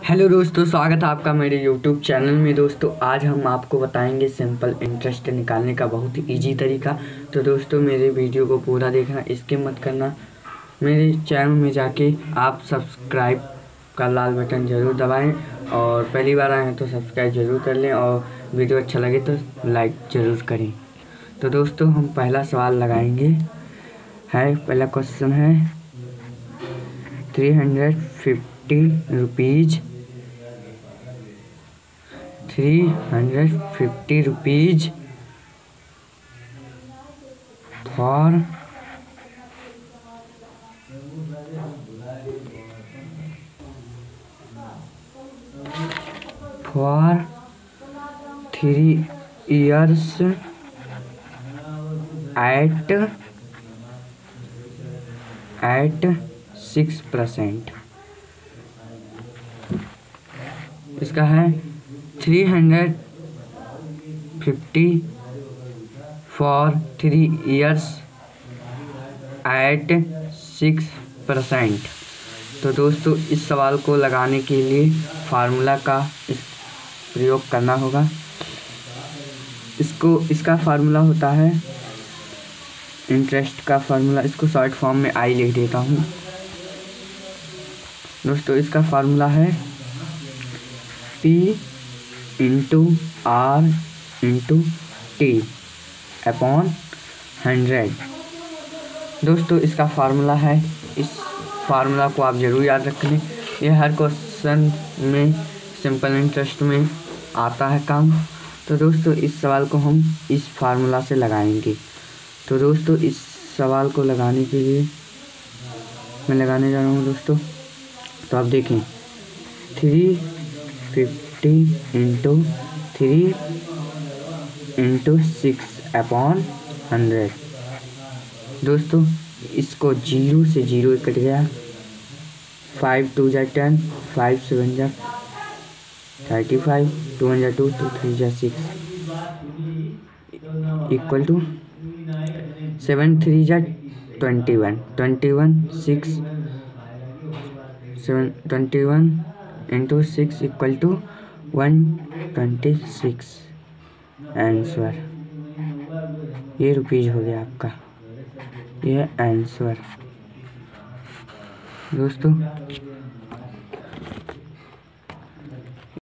Hello दोस्तों, स्वागत है आपका मेरे यूट्यूब चैनल में। दोस्तों आज हम आपको बताएंगे सिंपल इंटरेस्ट निकालने का बहुत ही ईजी तरीका। तो दोस्तों मेरे वीडियो को पूरा देखना, स्किप मत करना। मेरे चैनल में जाके आप सब्सक्राइब का लाल बटन ज़रूर दबाएं और पहली बार आए हैं तो सब्सक्राइब ज़रूर कर लें और वीडियो अच्छा लगे तो लाइक ज़रूर करें। तो दोस्तों हम पहला सवाल लगाएंगे। पहला क्वेश्चन है 350 रुपीज फॉर 3 years at 6%। इसका है 350 for 3 years at 6%। तो दोस्तों इस सवाल को लगाने के लिए फार्मूला का प्रयोग करना होगा। इसका फार्मूला होता है इंटरेस्ट का फार्मूला। इसको शॉर्ट फॉर्म में आई लिख देता हूँ। दोस्तों इसका फार्मूला है P into R into T upon 100। दोस्तों इसका फार्मूला है, इस फार्मूला को आप ज़रूर याद रख लें। यह हर क्वेश्चन में सिंपल इंटरेस्ट में आता है काम। तो दोस्तों इस सवाल को हम इस फार्मूला से लगाएंगे। तो दोस्तों इस सवाल को लगाने के लिए मैं लगाने जा रहा हूँ दोस्तों। तो आप देखें 350 इंटू 3 इंटू 6 अपॉन 100। दोस्तों इसको 0 से 0 कट गया। 5 2 जा 10, 5 7 जा 35, 2 1 जा 2, 2 3 जा 6 इक्वल टू 7 3 जा 21, 21 6 7 21 इंटू 6 इक्वल टू 126 आंसर। ये रुपीज हो गया आपका, ये आंसर। दोस्तों